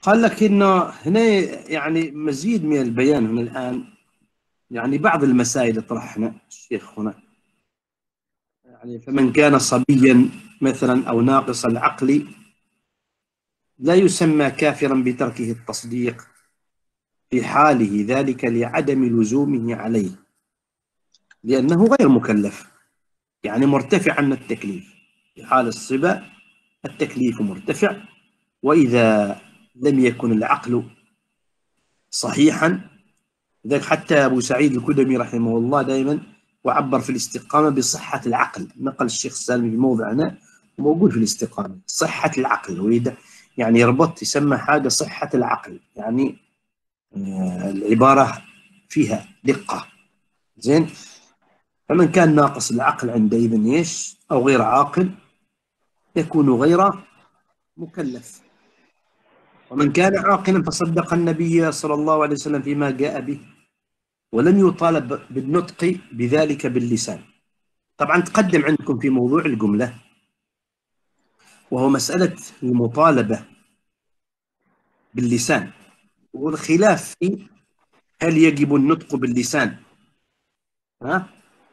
قال لك إنه هنا يعني مزيد من البيان هنا الآن، يعني بعض المسائل طرحنا الشيخ هنا، يعني فمن كان صبيا مثلا أو ناقص العقل لا يسمى كافرا بتركه التصديق في حاله ذلك لعدم لزومه عليه، لأنه غير مكلف، يعني مرتفع عن التكليف. في حال الصبا التكليف مرتفع، وإذا لم يكن العقل صحيحا، لذلك حتى أبو سعيد الكدمي رحمه الله دائما وعبر في الاستقامة بصحة العقل، نقل الشيخ السالمي في موضع هنا وموجود في الاستقامة صحة العقل، وإذا يعني يربط يسمى حاجة صحة العقل، يعني العبارة فيها دقة. زين، فمن كان ناقص العقل عندئذ ايش؟ أو غير عاقل يكون غير مكلف. ومن كان عاقلا فصدق النبي صلى الله عليه وسلم فيما جاء به ولم يطالب بالنطق بذلك باللسان. طبعا تقدم عندكم في موضوع الجملة، وهو مسألة المطالبة باللسان، والخلاف في هل يجب النطق باللسان. ها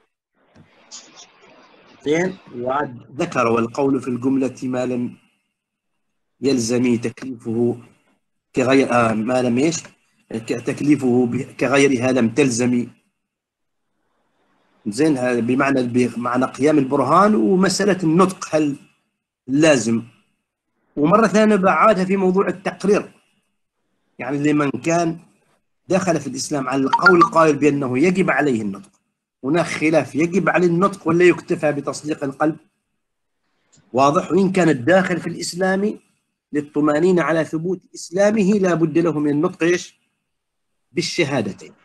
زين، وعد ذكر والقول في الجملة ما لم يلزم تكليفه كغير ما لم ايش تكليفه كغيرها لم تلزم. زين، هذا بمعنى قيام البرهان، ومسألة النطق هل لازم. ومرة ثانية بعادها في موضوع التقرير، يعني لمن كان دخل في الإسلام على القول القائل بأنه يجب عليه النطق، هناك خلاف يجب عليه النطق ولا يكتفى بتصديق القلب. واضح؟ وإن كان الداخل في الإسلام للطمأنينة على ثبوت إسلامه لا بد له من النطق إيش؟ بالشهادتين.